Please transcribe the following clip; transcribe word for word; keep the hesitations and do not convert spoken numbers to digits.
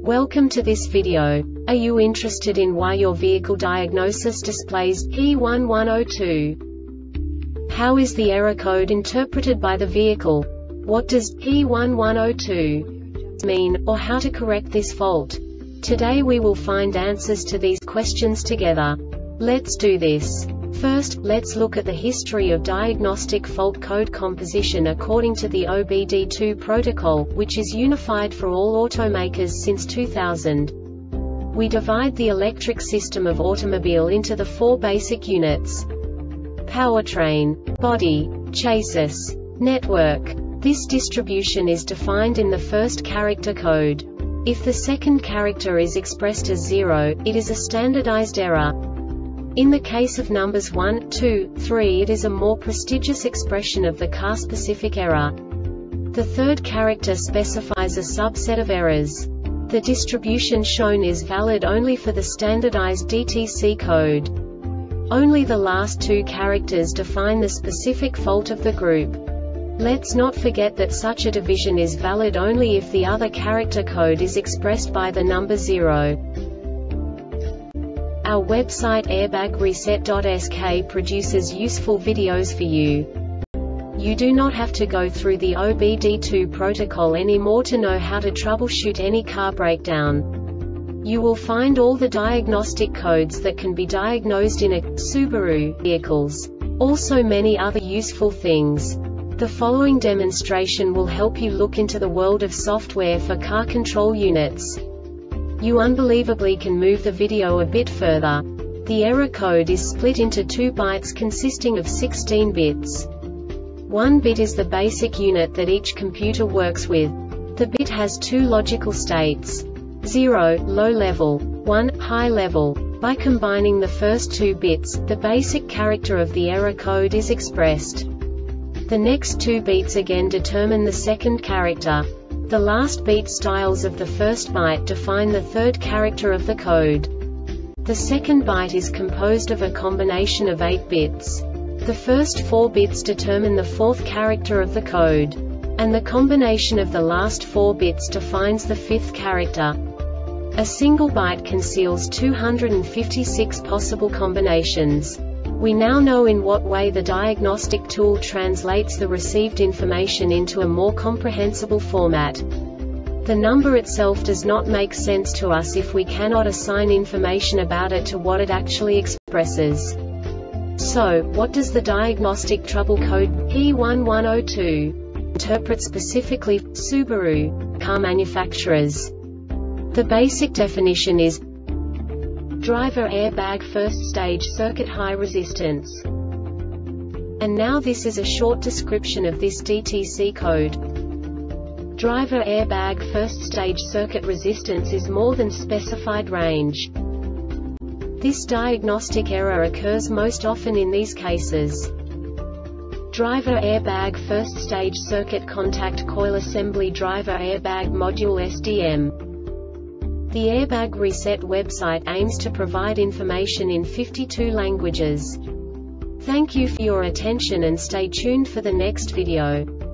Welcome to this video. Are you interested in why your vehicle diagnosis displays P one one zero two? How is the error code interpreted by the vehicle? What does P one one zero two mean, or how to correct this fault? Today we will find answers to these questions together. Let's do this. First, let's look at the history of diagnostic fault code composition according to the O B D two protocol, which is unified for all automakers since two thousand. We divide the electric system of automobile into the four basic units: powertrain, body, chassis, network. This distribution is defined in the first character code. If the second character is expressed as zero, it is a standardized error. In the case of numbers one, two, three, it is a more prestigious expression of the car-specific error. The third character specifies a subset of errors. The distribution shown is valid only for the standardized D T C code. Only the last two characters define the specific fault of the group. Let's not forget that such a division is valid only if the other character code is expressed by the number zero. Our website airbag reset dot S K produces useful videos for you. You do not have to go through the O B D two protocol anymore to know how to troubleshoot any car breakdown. You will find all the diagnostic codes that can be diagnosed in a Subaru vehicles. Also many other useful things. The following demonstration will help you look into the world of software for car control units. You unbelievably can move the video a bit further. The error code is split into two bytes consisting of sixteen bits. One bit is the basic unit that each computer works with. The bit has two logical states: zero, low level, one, high level. By combining the first two bits, the basic character of the error code is expressed. The next two bits again determine the second character. The last beat styles of the first byte define the third character of the code. The second byte is composed of a combination of eight bits. The first four bits determine the fourth character of the code. And the combination of the last four bits defines the fifth character. A single byte conceals two hundred fifty-six possible combinations. We now know in what way the diagnostic tool translates the received information into a more comprehensible format. The number itself does not make sense to us if we cannot assign information about it to what it actually expresses. So, what does the diagnostic trouble code P one one zero two interpret specifically for Subaru car manufacturers? The basic definition is driver airbag first stage circuit high resistance. And now this is a short description of this D T C code. Driver airbag first stage circuit resistance is more than specified range. This diagnostic error occurs most often in these cases: driver airbag first stage circuit contact coil assembly, driver airbag module S D M. The Airbag Reset website aims to provide information in fifty-two languages. Thank you for your attention and stay tuned for the next video.